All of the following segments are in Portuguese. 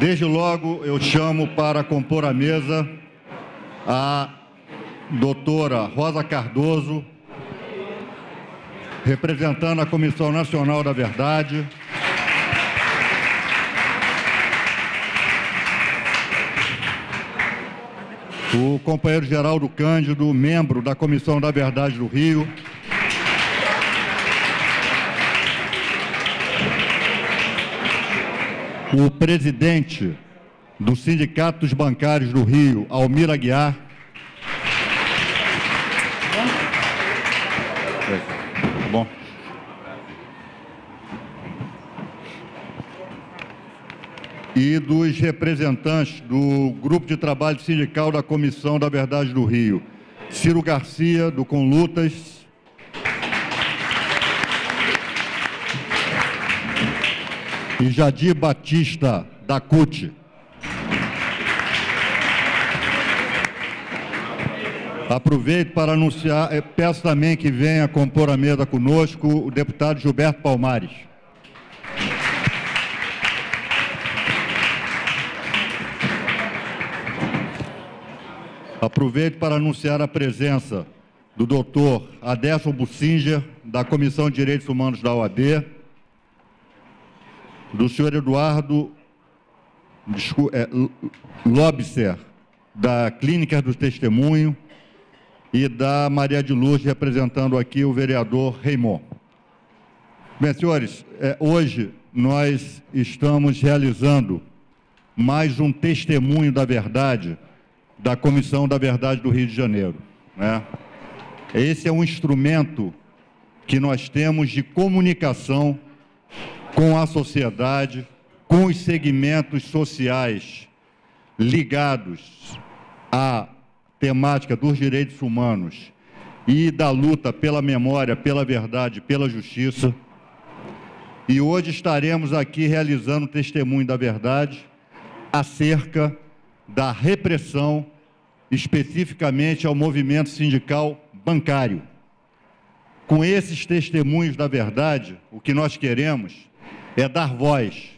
Desde logo, eu chamo para compor a mesa a doutora Rosa Cardoso, representando a Comissão Nacional da Verdade. O companheiro Geraldo Cândido, membro da Comissão da Verdade do Rio. O presidente do Sindicato dos Bancários do Rio, Almir Aguiar. Bom. E dos representantes do Grupo de Trabalho Sindical da Comissão da Verdade do Rio, Ciro Garcia, do Conlutas. E Jadir Batista, da CUT. Aproveito para anunciar, peço também que venha compor a mesa conosco o deputado Gilberto Palmares. Aproveito para anunciar a presença do doutor Adelson Bussinger, da Comissão de Direitos Humanos da OAB, do senhor Eduardo Lobser, da Clínica do Testemunho, e da Maria de Luz, representando aqui o vereador Raimon. Bem, senhores, hoje nós estamos realizando mais um testemunho da verdade da Comissão da Verdade do Rio de Janeiro, né? Esse é um instrumento que nós temos de comunicação com a sociedade, com os segmentos sociais ligados à temática dos direitos humanos e da luta pela memória, pela verdade, pela justiça. E hoje estaremos aqui realizando o testemunho da verdade acerca da repressão, especificamente ao movimento sindical bancário. Com esses testemunhos da verdade, o que nós queremos é dar voz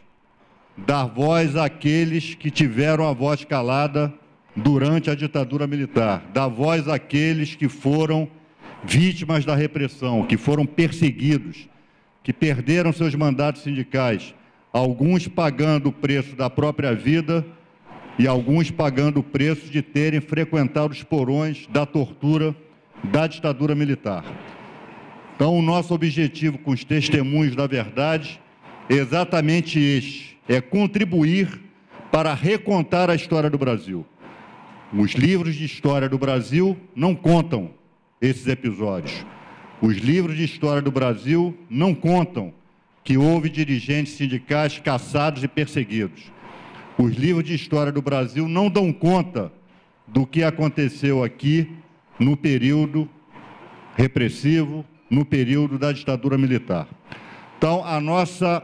àqueles que tiveram a voz calada durante a ditadura militar, dar voz àqueles que foram vítimas da repressão, que foram perseguidos, que perderam seus mandatos sindicais, alguns pagando o preço da própria vida e alguns pagando o preço de terem frequentado os porões da tortura da ditadura militar. Então, o nosso objetivo com os testemunhos da verdade é exatamente este, é contribuir para recontar a história do Brasil. Os livros de história do Brasil não contam esses episódios. Os livros de história do Brasil não contam que houve dirigentes sindicais caçados e perseguidos. Os livros de história do Brasil não dão conta do que aconteceu aqui no período repressivo, no período da ditadura militar. Então, a nossa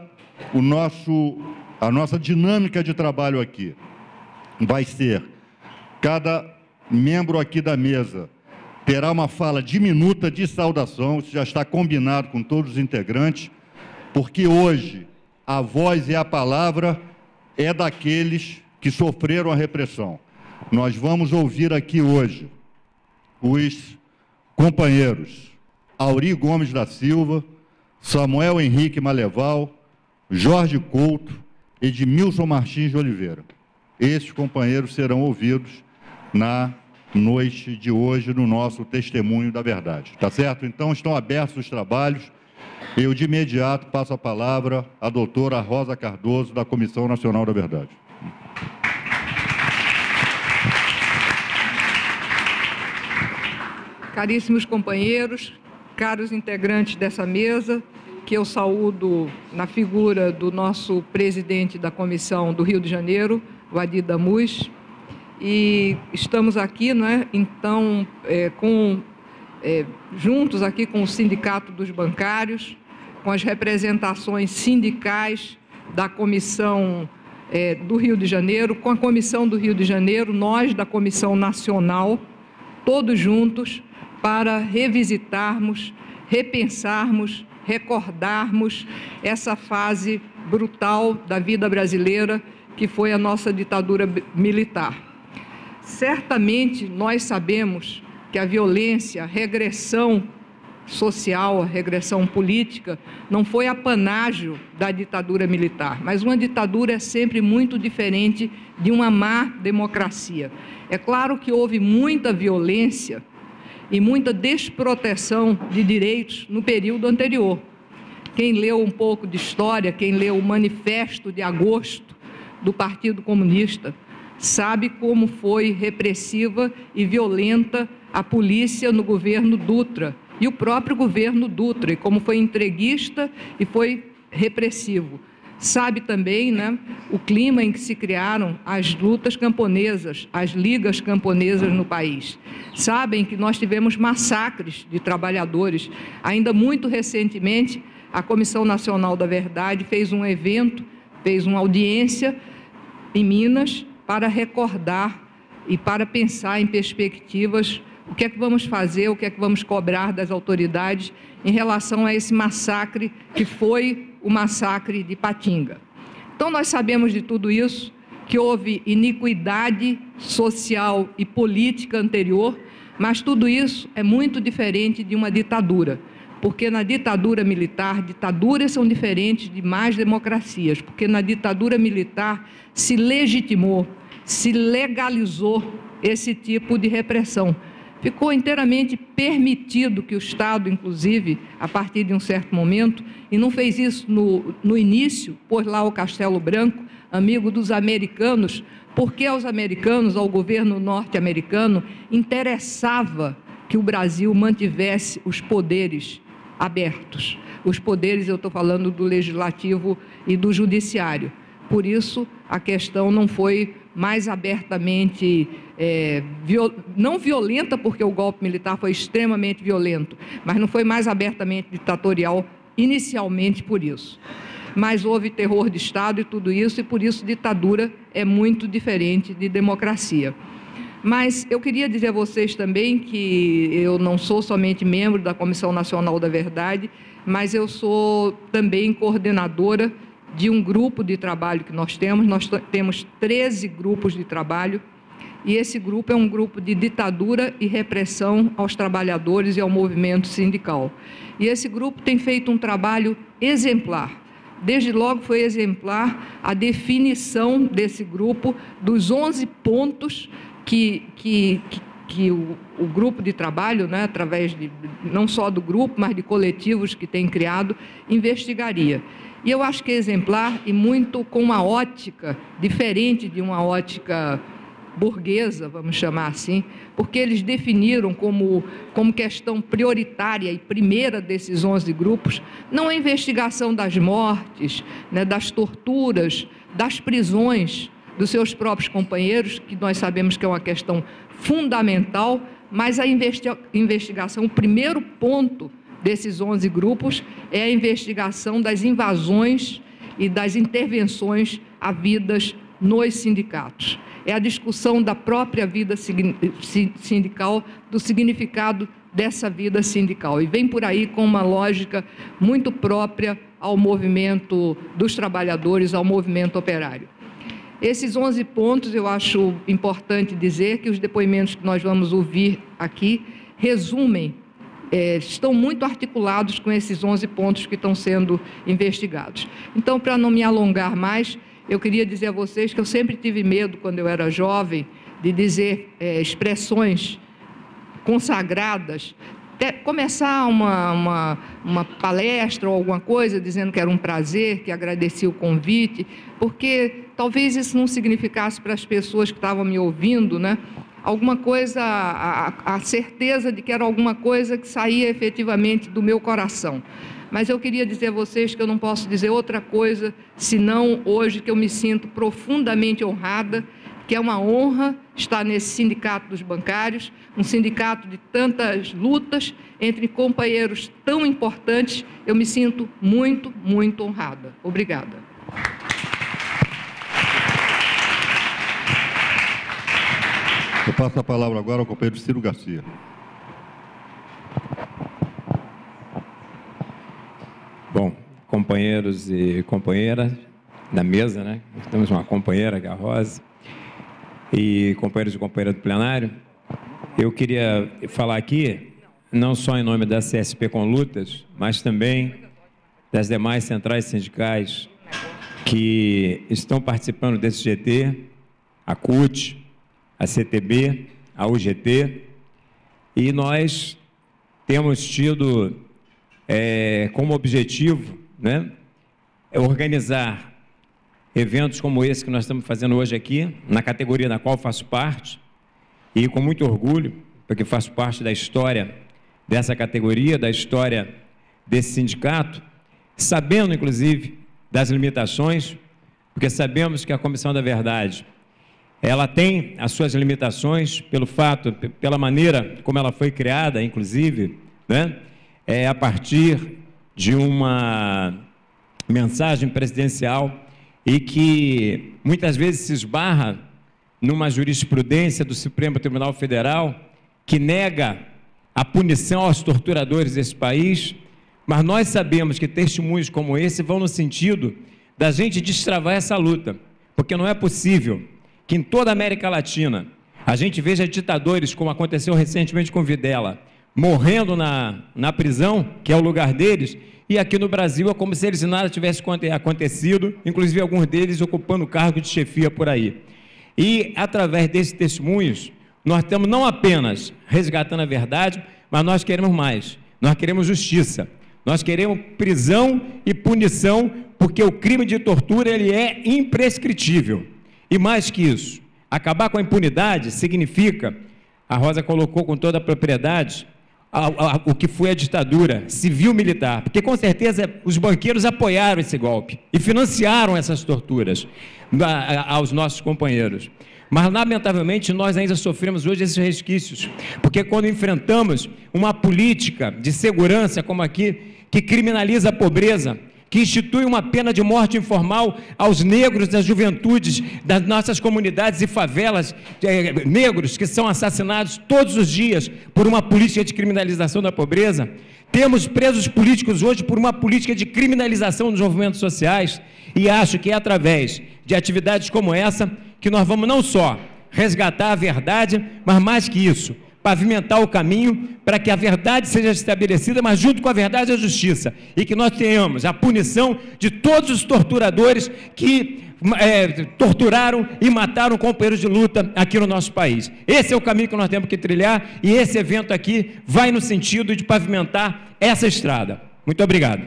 dinâmica de trabalho aqui vai ser: cada membro aqui da mesa terá uma fala diminuta de saudação, isso já está combinado com todos os integrantes, porque hoje a voz e a palavra é daqueles que sofreram a repressão. Nós vamos ouvir aqui hoje os companheiros Auri Gomes da Silva, Samuel Henrique Maleval, Jorge Couto, Edmilson Martins de Oliveira. Esses companheiros serão ouvidos na noite de hoje no nosso testemunho da verdade. Tá certo? Então, estão abertos os trabalhos. Eu, de imediato, passo a palavra à doutora Rosa Cardoso, da Comissão Nacional da Verdade. Caríssimos companheiros, caros integrantes dessa mesa, que eu saúdo na figura do nosso presidente da Comissão do Rio de Janeiro, Wadi Damus, e estamos aqui, né, então, juntos aqui com o Sindicato dos Bancários, com as representações sindicais da Comissão do Rio de Janeiro, com a Comissão do Rio de Janeiro, nós da Comissão Nacional, todos juntos, para revisitarmos, repensarmos, recordarmos essa fase brutal da vida brasileira que foi a nossa ditadura militar. Certamente nós sabemos que a violência, a regressão social, a regressão política, não foi apanágio da ditadura militar, mas uma ditadura é sempre muito diferente de uma má democracia. É claro que houve muita violência e muita desproteção de direitos no período anterior. Quem leu um pouco de história, quem leu o Manifesto de Agosto do Partido Comunista, sabe como foi repressiva e violenta a polícia no governo Dutra e o próprio governo Dutra, e como foi entreguista e foi repressivo. Sabe também, né, o clima em que se criaram as lutas camponesas, as ligas camponesas no país. Sabem que nós tivemos massacres de trabalhadores. Ainda muito recentemente, a Comissão Nacional da Verdade fez um evento, fez uma audiência em Minas para recordar e para pensar em perspectivas, o que é que vamos fazer, o que é que vamos cobrar das autoridades em relação a esse massacre que foi o massacre de Patinga. Então, nós sabemos de tudo isso, que houve iniquidade social e política anterior, mas tudo isso é muito diferente de uma ditadura, porque na ditadura militar, ditaduras são diferentes de mais democracias, porque na ditadura militar se legitimou, se legalizou esse tipo de repressão. Ficou inteiramente permitido que o Estado, inclusive, a partir de um certo momento, e não fez isso no início, pôs lá o Castelo Branco, amigo dos americanos, porque aos americanos, ao governo norte-americano, interessava que o Brasil mantivesse os poderes abertos. Os poderes, eu estou falando do legislativo e do judiciário. Por isso, a questão não foi mais abertamente, não violenta, porque o golpe militar foi extremamente violento, mas não foi mais abertamente ditatorial inicialmente por isso. Mas houve terror de Estado e tudo isso, e por isso ditadura é muito diferente de democracia. Mas eu queria dizer a vocês também que eu não sou somente membro da Comissão Nacional da Verdade, mas eu sou também coordenadora de um grupo de trabalho que nós temos 13 grupos de trabalho, e esse grupo é um grupo de ditadura e repressão aos trabalhadores e ao movimento sindical. E esse grupo tem feito um trabalho exemplar. Desde logo foi exemplar a definição desse grupo dos 11 pontos que o grupo de trabalho, né, através de, não só do grupo, mas de coletivos que tem criado, investigaria. E eu acho que é exemplar e muito com uma ótica diferente de uma ótica burguesa, vamos chamar assim, porque eles definiram como questão prioritária e primeira desses 11 grupos, não a investigação das mortes, né, das torturas, das prisões dos seus próprios companheiros, que nós sabemos que é uma questão fundamental, mas a investigação, o primeiro ponto desses 11 grupos é a investigação das invasões e das intervenções a vidas nos sindicatos. É a discussão da própria vida sindical, do significado dessa vida sindical. E vem por aí com uma lógica muito própria ao movimento dos trabalhadores, ao movimento operário. Esses 11 pontos, eu acho importante dizer que os depoimentos que nós vamos ouvir aqui resumem, estão muito articulados com esses 11 pontos que estão sendo investigados. Então, para não me alongar mais, eu queria dizer a vocês que eu sempre tive medo, quando eu era jovem, de dizer expressões consagradas, começar uma palestra ou alguma coisa dizendo que era um prazer, que agradecia o convite, porque talvez isso não significasse para as pessoas que estavam me ouvindo, né, alguma coisa, a certeza de que era alguma coisa que saía efetivamente do meu coração. Mas eu queria dizer a vocês que eu não posso dizer outra coisa, senão hoje que eu me sinto profundamente honrada, que é uma honra estar nesse sindicato dos bancários, um sindicato de tantas lutas entre companheiros tão importantes. Eu me sinto muito, muito honrada. Obrigada. Eu passo a palavra agora ao companheiro Ciro Garcia. Bom, companheiros e companheiras, da mesa, né? Temos uma companheira, que é a Rosa, e companheiros e companheiras do plenário. Eu queria falar aqui, não só em nome da CSP com Lutas, mas também das demais centrais sindicais que estão participando desse GT, a CUT, a CTB, a UGT, e nós temos tido como objetivo, né, organizar eventos como esse que nós estamos fazendo hoje aqui, na categoria da qual faço parte, e com muito orgulho, porque faço parte da história dessa categoria, da história desse sindicato, sabendo, inclusive, das limitações, porque sabemos que a Comissão da Verdade, ela tem as suas limitações pelo fato, pela maneira como ela foi criada, inclusive, né, a partir de uma mensagem presidencial e que muitas vezes se esbarra numa jurisprudência do Supremo Tribunal Federal que nega a punição aos torturadores desse país, mas nós sabemos que testemunhos como esse vão no sentido da gente destravar essa luta, porque não é possível que em toda a América Latina a gente veja ditadores, como aconteceu recentemente com Videla, morrendo na prisão, que é o lugar deles, e aqui no Brasil é como se eles nada tivesse acontecido, inclusive alguns deles ocupando cargo de chefia por aí. E, através desses testemunhos, nós estamos não apenas resgatando a verdade, mas nós queremos mais. Nós queremos justiça. Nós queremos prisão e punição, porque o crime de tortura ele é imprescritível. E mais que isso, acabar com a impunidade significa, a Rosa colocou com toda a propriedade, o que foi a ditadura civil-militar, porque com certeza os banqueiros apoiaram esse golpe e financiaram essas torturas aos nossos companheiros. Mas, lamentavelmente, nós ainda sofremos hoje esses resquícios, porque quando enfrentamos uma política de segurança como aqui, que criminaliza a pobreza, que institui uma pena de morte informal aos negros das juventudes das nossas comunidades e favelas, negros que são assassinados todos os dias por uma política de criminalização da pobreza. Temos presos políticos hoje por uma política de criminalização dos movimentos sociais, e acho que é através de atividades como essa que nós vamos não só resgatar a verdade, mas mais que isso, pavimentar o caminho para que a verdade seja estabelecida, mas junto com a verdade a justiça, e que nós tenhamos a punição de todos os torturadores que torturaram e mataram companheiros de luta aqui no nosso país. Esse é o caminho que nós temos que trilhar, e esse evento aqui vai no sentido de pavimentar essa estrada. Muito obrigado.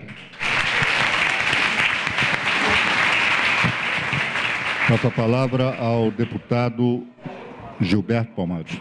Passo a palavra ao deputado Gilberto Palmares.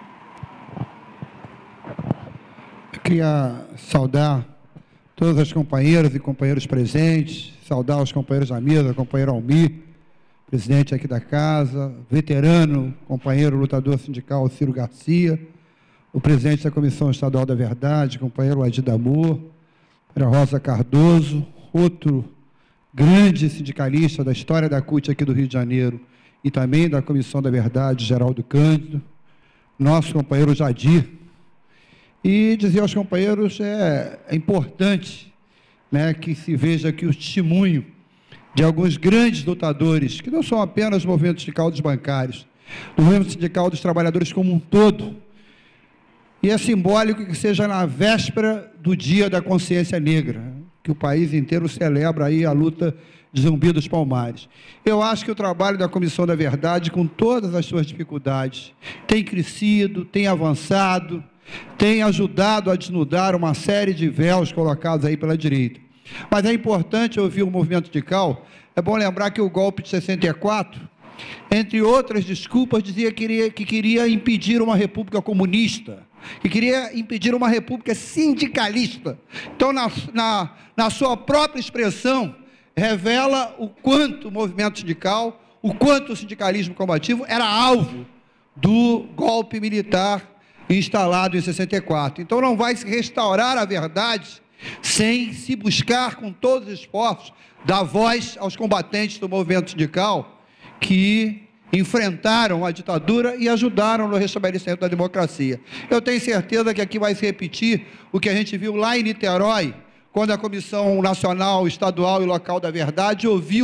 Eu queria saudar todas as companheiras e companheiros presentes, saudar os companheiros da mesa, companheiro Almir, presidente aqui da casa, veterano, companheiro lutador sindical Ciro Garcia, o presidente da Comissão Estadual da Verdade, companheiro Adi Damor, a Rosa Cardoso, outro grande sindicalista da história da CUT aqui do Rio de Janeiro e também da Comissão da Verdade, Geraldo Cândido, nosso companheiro Jadir, e dizer aos companheiros, é importante, né, que se veja aqui o testemunho de alguns grandes lutadores, que não são apenas o movimento sindical dos bancários, do movimento sindical dos trabalhadores como um todo, e é simbólico que seja na véspera do Dia da Consciência Negra, que o país inteiro celebra aí a luta de Zumbi dos Palmares. Eu acho que o trabalho da Comissão da Verdade, com todas as suas dificuldades, tem crescido, tem avançado, tem ajudado a desnudar uma série de véus colocados aí pela direita. Mas é importante ouvir o movimento sindical. É bom lembrar que o golpe de 64, entre outras desculpas, dizia que queria impedir uma república comunista, que queria impedir uma república sindicalista. Então, na sua própria expressão, revela o quanto o movimento sindical, o quanto o sindicalismo combativo era alvo do golpe militar instalado em 64. Então, não vai se restaurar a verdade sem se buscar, com todos os esforços, dar voz aos combatentes do movimento sindical que enfrentaram a ditadura e ajudaram no restabelecimento da democracia. Eu tenho certeza que aqui vai se repetir o que a gente viu lá em Niterói, quando a Comissão Nacional, Estadual e Local da Verdade ouviu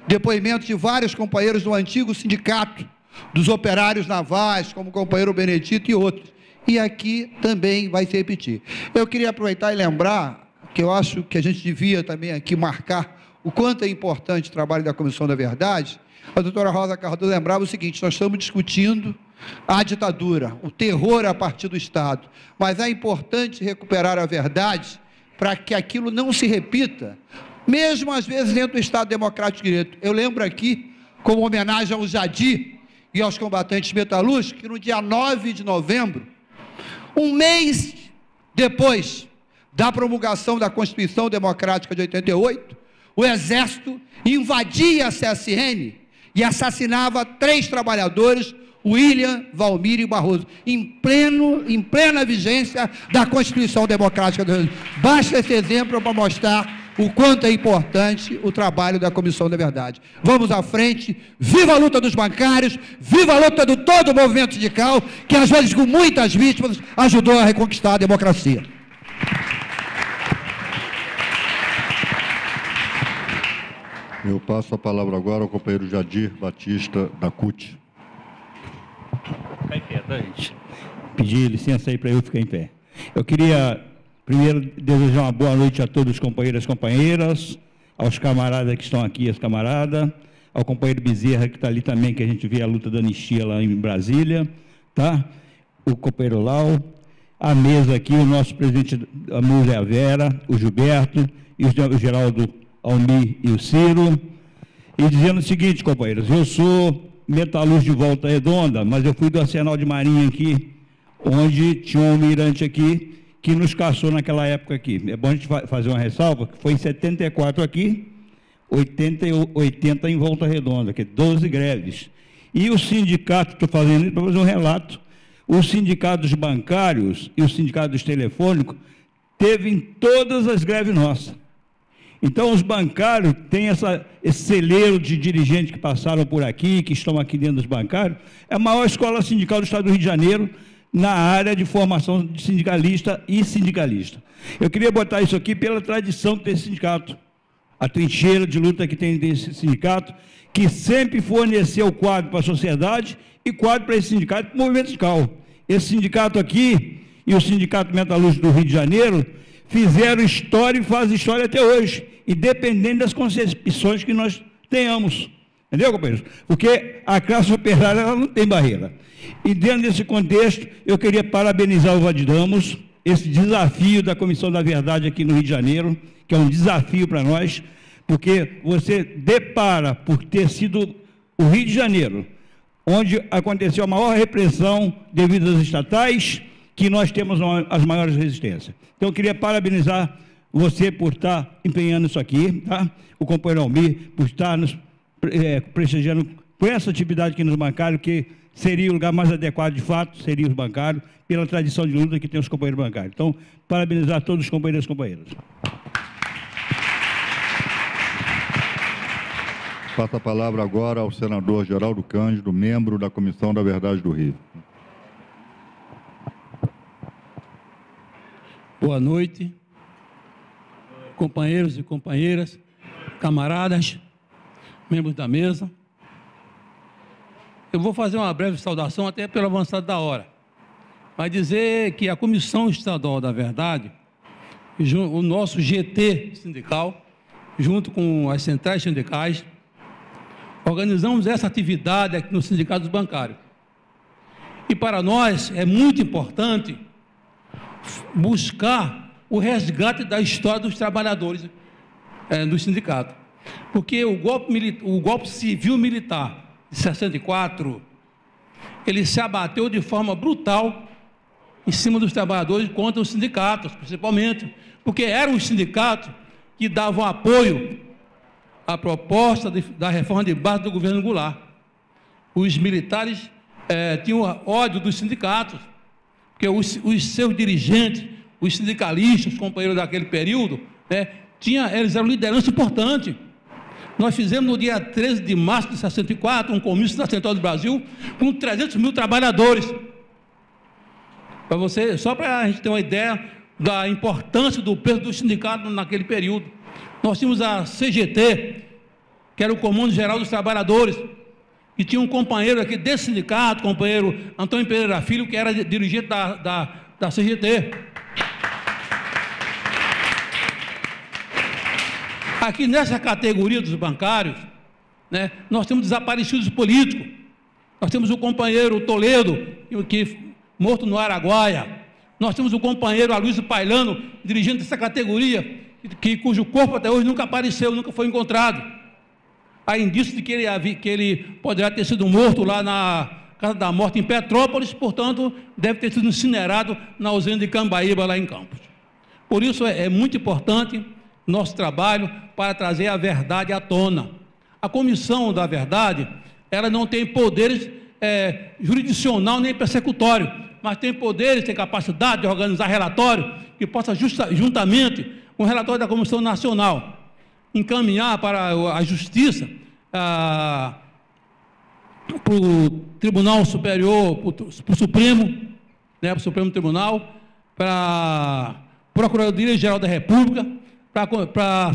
depoimentos de vários companheiros do antigo sindicato dos operários navais, como o companheiro Benedito e outros. E aqui também vai se repetir. Eu queria aproveitar e lembrar que eu acho que a gente devia também aqui marcar o quanto é importante o trabalho da Comissão da Verdade. A doutora Rosa Cardoso lembrava o seguinte: nós estamos discutindo a ditadura, o terror a partir do Estado, mas é importante recuperar a verdade para que aquilo não se repita, mesmo às vezes dentro do Estado Democrático de Direito. Eu lembro aqui, como homenagem ao Jadi e aos combatentes metalúrgicos, que no dia 9 de novembro, um mês depois da promulgação da Constituição Democrática de 88, o Exército invadia a CSN e assassinava 3 trabalhadores, William, Valmir e Barroso, em plena vigência da Constituição Democrática do Rio. Basta esse exemplo para mostrar o quanto é importante o trabalho da Comissão da Verdade. Vamos à frente, viva a luta dos bancários, viva a luta de todo o movimento sindical, que às vezes com muitas vítimas ajudou a reconquistar a democracia. Eu passo a palavra agora ao companheiro Jadir Batista, da CUT. Ficar em pé, tá, gente? Pedir licença aí para eu ficar em pé. Eu queria, primeiro, desejar uma boa noite a todos os companheiros e companheiras, aos camaradas que estão aqui, as camaradas, ao companheiro Bezerra, que está ali também, que a gente vê a luta da anistia lá em Brasília, tá? O companheiro Lau, a mesa aqui, o nosso presidente Amor e a Vera, o Gilberto, e o Geraldo Almir e o Ciro, e dizendo o seguinte, companheiros: eu sou metalúrgico de Volta Redonda, mas eu fui do Arsenal de Marinha aqui, onde tinha um almirante aqui, que nos caçou naquela época aqui. É bom a gente fazer uma ressalva, que foi em 74 aqui, 80 em Volta Redonda, que é 12 greves. E o sindicato, estou fazendo isso para fazer um relato, o sindicato dos bancários e o sindicato dos telefônicos teve em todas as greves nossas. Então, os bancários têm esse celeiro de dirigentes que passaram por aqui, que estão aqui dentro dos bancários. É a maior escola sindical do Estado do Rio de Janeiro na área de formação de sindicalista e sindicalista. Eu queria botar isso aqui pela tradição desse sindicato, a trincheira de luta que tem desse sindicato, que sempre forneceu quadro para a sociedade e quadro para esse sindicato, para o movimento sindical. Esse sindicato aqui e o Sindicato Metalúrgico do Rio de Janeiro fizeram história e fazem história até hoje, independente das concepções que nós tenhamos. Entendeu, companheiros? Porque a classe operária ela não tem barreira. E dentro desse contexto, eu queria parabenizar o Vadidamos, esse desafio da Comissão da Verdade aqui no Rio de Janeiro, que é um desafio para nós, porque você depara por ter sido o Rio de Janeiro, onde aconteceu a maior repressão devido às estatais, que nós temos as maiores resistências. Então, eu queria parabenizar você por estar empenhando isso aqui, tá? O companheiro Almir, por estar nos prestigiando por essa atividade aqui nos bancários, que seria o lugar mais adequado, de fato, seria os bancários, pela tradição de luta que tem os companheiros bancários. Então, parabenizar todos os companheiros e companheiras. Passo a palavra agora ao senador Geraldo Cândido, membro da Comissão da Verdade do Rio. Boa noite, companheiros e companheiras, camaradas, membros da mesa. Eu vou fazer uma breve saudação, até pelo avançado da hora. Vai dizer que a Comissão Estadual da Verdade, o nosso GT sindical, junto com as centrais sindicais, organizamos essa atividade aqui no Sindicato dos Bancários. E para nós é muito importante buscar o resgate da história dos trabalhadores do sindicato. Porque o golpe civil-militar de 64, ele se abateu de forma brutal em cima dos trabalhadores contra os sindicatos, principalmente, porque eram os sindicatos que davam apoio à proposta da reforma de base do governo Goulart. Os militares tinham ódio dos sindicatos, porque os seus dirigentes, os sindicalistas, os companheiros daquele período, eles eram liderança importante. Nós fizemos no dia 13 de março de 64 um comício na Central do Brasil com 300 mil trabalhadores. Só para a gente ter uma ideia da importância do peso do sindicato naquele período. Nós tínhamos a CGT, que era o Comando Geral dos Trabalhadores, e tinha um companheiro aqui desse sindicato, companheiro Antônio Pereira Filho, que era dirigente da CGT. Aqui nessa categoria dos bancários, né, nós temos desaparecidos políticos. Nós temos o companheiro Toledo, que morto no Araguaia. Nós temos o companheiro Aloysio Pailano, dirigente dessa categoria, cujo corpo até hoje nunca apareceu, nunca foi encontrado. Há indícios de que ele poderá ter sido morto lá na Casa da Morte em Petrópolis, portanto, deve ter sido incinerado na usina de Cambaíba, lá em Campos. Por isso, é muito importante nosso trabalho para trazer a verdade à tona. A Comissão da Verdade, ela não tem poderes jurisdicional nem persecutório, mas tem poderes, tem capacidade de organizar relatório que possa juntamente com o relatório da Comissão Nacional encaminhar para a Justiça, para o Tribunal Superior, para o Supremo, né, para o Supremo Tribunal, para a Procuradoria-Geral da República, para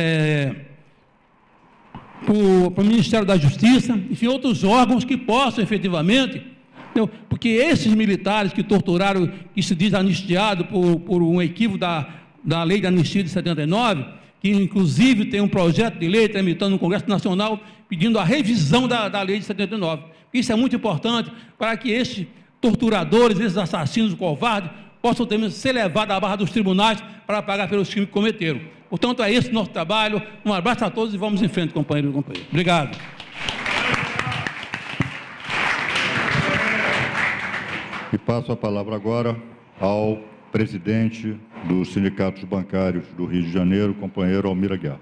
o Ministério da Justiça, enfim, outros órgãos que possam efetivamente, entendeu? Porque esses militares que torturaram, que se diz anistiado por um equívoco da lei de anistia de 79, que inclusive tem um projeto de lei tramitando no Congresso Nacional pedindo a revisão da lei de 79. Isso é muito importante para que esses torturadores, esses assassinos covardes, possam também ser levados à barra dos tribunais para pagar pelos crimes que cometeram. Portanto, é esse o nosso trabalho. Um abraço a todos e vamos em frente, companheiros e companheiras. Obrigado. E passo a palavra agora ao presidente dos sindicatos bancários do Rio de Janeiro, companheiro Almir Aguiar.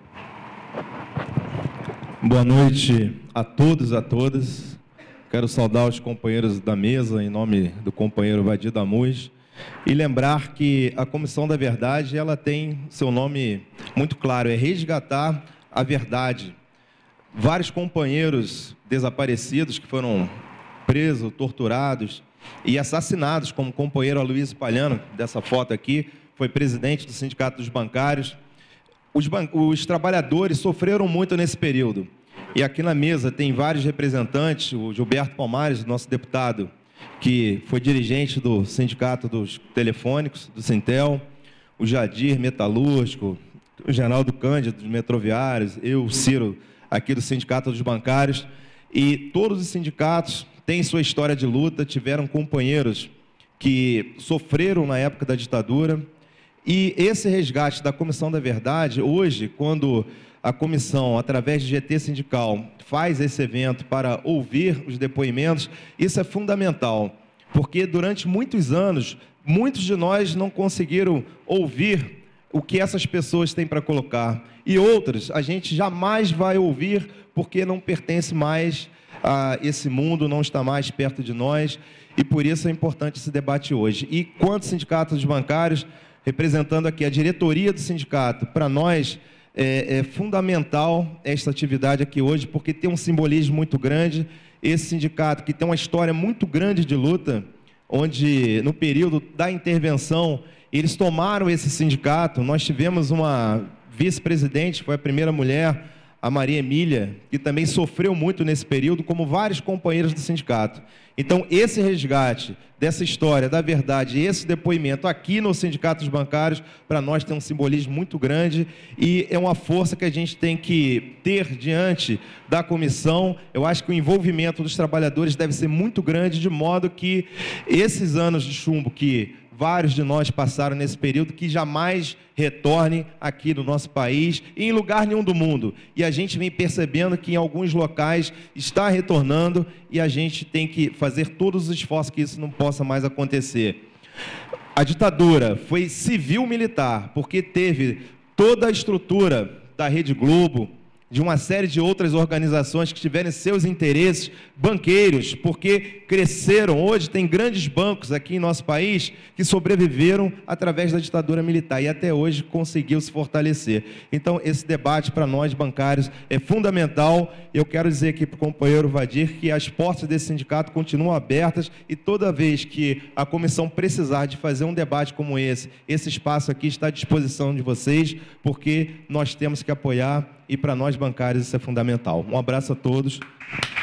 Boa noite a todos e a todas. Quero saudar os companheiros da mesa, em nome do companheiro Vadir Damus, e lembrar que a Comissão da Verdade, ela tem seu nome muito claro, é resgatar a verdade. Vários companheiros desaparecidos que foram presos, torturados e assassinados, como o companheiro Aloysio Pailano, dessa foto aqui, foi presidente do Sindicato dos Bancários. Os trabalhadores sofreram muito nesse período. E aqui na mesa tem vários representantes, o Gilberto Palmares, nosso deputado, que foi dirigente do Sindicato dos Telefônicos, do Sintel, o Jadir, metalúrgico, o Geraldo Cândido, dos Metroviários, eu, Ciro, aqui do Sindicato dos Bancários, e todos os sindicatos têm sua história de luta, tiveram companheiros que sofreram na época da ditadura, e esse resgate da Comissão da Verdade, hoje, quando a comissão, através de GT sindical, faz esse evento para ouvir os depoimentos, isso é fundamental, porque durante muitos anos, muitos de nós não conseguiram ouvir o que essas pessoas têm para colocar, e outras a gente jamais vai ouvir porque não pertence mais a esse mundo, não está mais perto de nós, e por isso é importante esse debate hoje. E quanto sindicatos bancários, representando aqui a diretoria do sindicato, para nós é fundamental esta atividade aqui hoje, porque tem um simbolismo muito grande. Esse sindicato que tem uma história muito grande de luta, onde no período da intervenção, eles tomaram esse sindicato. Nós tivemos uma vice-presidente, foi a primeira mulher, a Maria Emília, que também sofreu muito nesse período, como vários companheiros do sindicato. Então, esse resgate dessa história, da verdade, esse depoimento aqui nos sindicatos bancários, para nós tem um simbolismo muito grande e é uma força que a gente tem que ter diante da comissão. Eu acho que o envolvimento dos trabalhadores deve ser muito grande, de modo que esses anos de chumbo que vários de nós passaram nesse período, que jamais retornem aqui no nosso país e em lugar nenhum do mundo. E a gente vem percebendo que em alguns locais está retornando e a gente tem que fazer todos os esforços que isso não possa mais acontecer. A ditadura foi civil-militar, porque teve toda a estrutura da Rede Globo, de uma série de outras organizações que tiveram seus interesses banqueiros, porque cresceram. Hoje tem grandes bancos aqui em nosso país que sobreviveram através da ditadura militar e até hoje conseguiu se fortalecer. Então, esse debate para nós bancários é fundamental. Eu quero dizer aqui para o companheiro Vadir que as portas desse sindicato continuam abertas e toda vez que a comissão precisar de fazer um debate como esse espaço aqui está à disposição de vocês, porque nós temos que apoiar e para nós bancários isso é fundamental. Um abraço a todos.